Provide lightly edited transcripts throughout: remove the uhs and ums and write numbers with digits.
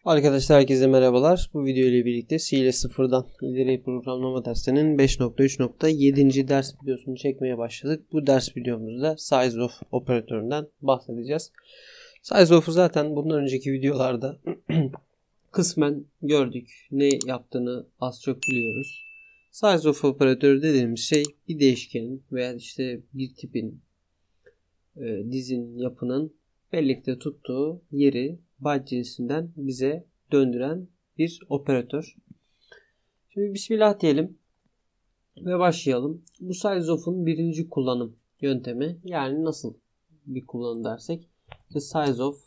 Arkadaşlar herkese merhabalar. Bu video ile birlikte C ile sıfırdan ileri programlama derslerinin 5.3.7. ders videosunu çekmeye başladık. Bu ders videomuzda size of operatöründen bahsedeceğiz. Size of'u zaten bundan önceki videolarda kısmen gördük. Ne yaptığını az çok biliyoruz. Size of operatörü dediğimiz şey bir değişkenin veya işte bir tipin, dizinin, yapının birlikte tuttuğu yeri byte cinsinden bize döndüren bir operatör. Şimdi bismillah diyelim ve başlayalım. Bu size of'un birinci kullanım yöntemi, yani nasıl bir kullanım dersek size of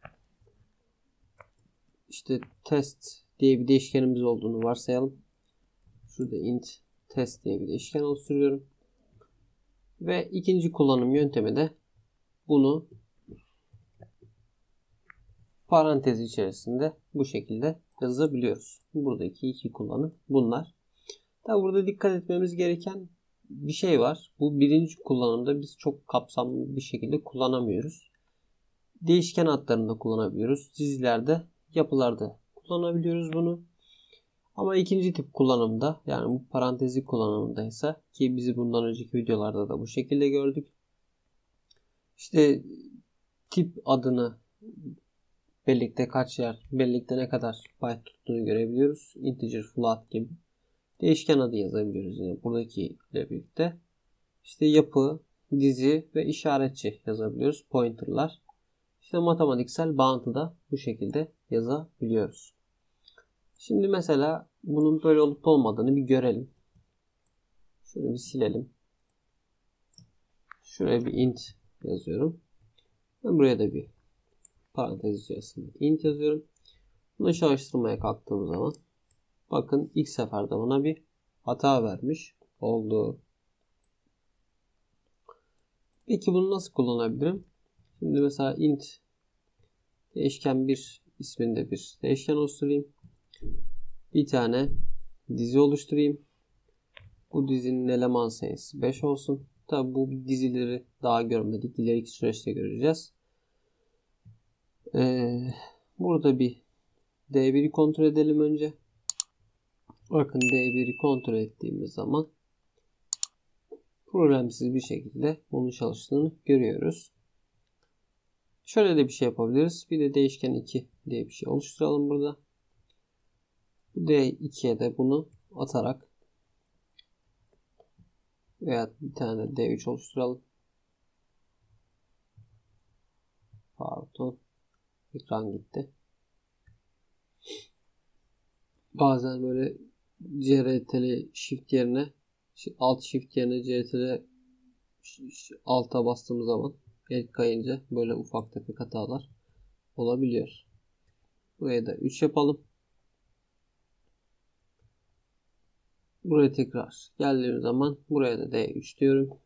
işte test diye bir değişkenimiz olduğunu varsayalım. Şurada int test diye bir değişken oluşturuyorum. Ve ikinci kullanım yöntemi de bunu parantez içerisinde bu şekilde yazabiliyoruz. Buradaki iki kullanım bunlar. Tabi burada dikkat etmemiz gereken bir şey var. Bu birinci kullanımda biz çok kapsamlı bir şekilde kullanamıyoruz. Değişken adlarında kullanabiliyoruz. Dizilerde, yapılarda kullanabiliyoruz bunu. Ama ikinci tip kullanımda, yani bu parantezli kullanımındaysa, ki bizi bundan önceki videolarda da bu şekilde gördük. İşte tip adını birlikte kaç yer, birlikte ne kadar byte tuttuğunu görebiliyoruz. Integer, float gibi. Değişken adı yazabiliyoruz yine buradaki ile birlikte. İşte yapı, dizi ve işaretçi yazabiliyoruz. Pointer'lar. İşte matematiksel bağıntı da bu şekilde yazabiliyoruz. Şimdi mesela bunun böyle olup olmadığını bir görelim. Şöyle bir silelim. Şuraya bir int yazıyorum. Ben buraya da bir parantez içerisinde int yazıyorum. Bunu çalıştırmaya kalktığım zaman bakın ilk seferde bana bir hata vermiş oldu. Peki bunu nasıl kullanabilirim? Şimdi mesela int değişken 1 isminde bir değişken oluşturayım. Bir tane dizi oluşturayım. Bu dizinin eleman sayısı 5 olsun. Tabi bu dizileri daha görmedik. İleriki süreçte göreceğiz. Burada bir D1'i kontrol edelim önce. Bakın D1'i kontrol ettiğimiz zaman problemsiz bir şekilde bunun çalıştığını görüyoruz. Şöyle de bir şey yapabiliriz. Bir de değişken 2 diye bir şey oluşturalım burada. D2'ye de bunu atarak veya bir tane D3 oluşturalım. Pardon. Ekran gitti. Bazen böyle CTRL shift yerine alt shift yerine CTRL alta bastığımız zaman el kayınca böyle ufak tefek hatalar olabiliyor. Buraya da 3 yapalım. Buraya tekrar geldiğim zaman buraya da D3 diyorum.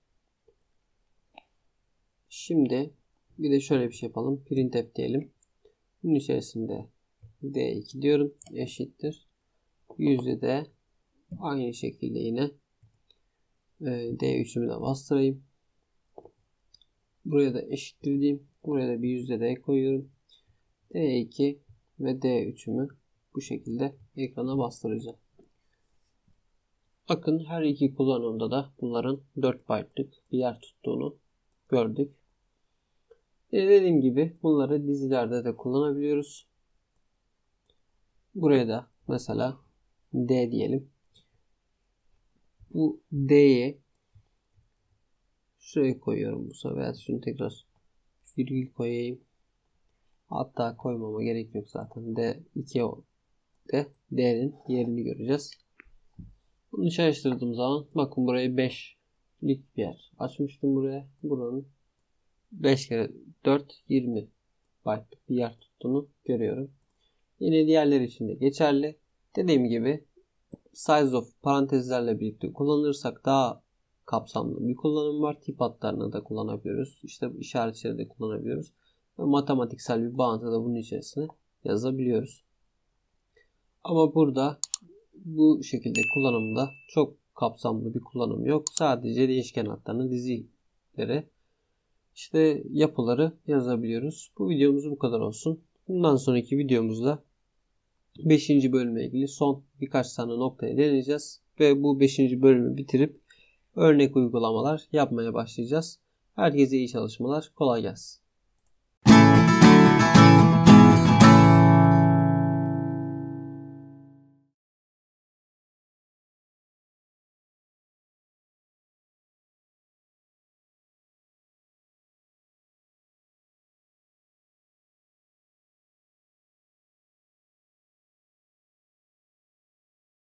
Şimdi bir de şöyle bir şey yapalım. Printf diyelim. Bunun içerisinde D2 diyorum. Eşittir. Yüzde de aynı şekilde yine D3'ümü de bastırayım. Buraya da eşittir diyeyim. Buraya da bir yüzde D koyuyorum. D2 ve D3'ümü bu şekilde ekrana bastıracağım. Bakın her iki kullanımda da bunların 4 byte'lık bir yer tuttuğunu gördük. Dediğim gibi bunları dizilerde de kullanabiliyoruz. Buraya da mesela D diyelim. Bu D'ye şuraya koyuyorum bu sefer. Şunu tekrar virgül koyayım. Hatta koymama gerek yok zaten. D2'ye de D'nin yerini göreceğiz. Bunu çalıştırdığım zaman bakın burayı 5'lik bir yer açmıştım buraya. Buranın 5 kere 4 20 byte bir yer tuttuğunu görüyorum. Yine diğerler için de geçerli. Dediğim gibi size of parantezlerle birlikte kullanırsak daha kapsamlı bir kullanım var. Tip adlarını da kullanabiliyoruz. İşte işaretleri de kullanabiliyoruz. Ve matematiksel bir bağıntı da bunun içerisine yazabiliyoruz. Ama burada bu şekilde kullanımda çok kapsamlı bir kullanım yok. Sadece değişken adlarını, dizileri, işte yapıları yazabiliyoruz. Bu videomuz bu kadar olsun. Bundan sonraki videomuzda 5. bölümle ilgili son birkaç tane noktaya değineceğiz. Ve bu 5. bölümü bitirip örnek uygulamalar yapmaya başlayacağız. Herkese iyi çalışmalar. Kolay gelsin.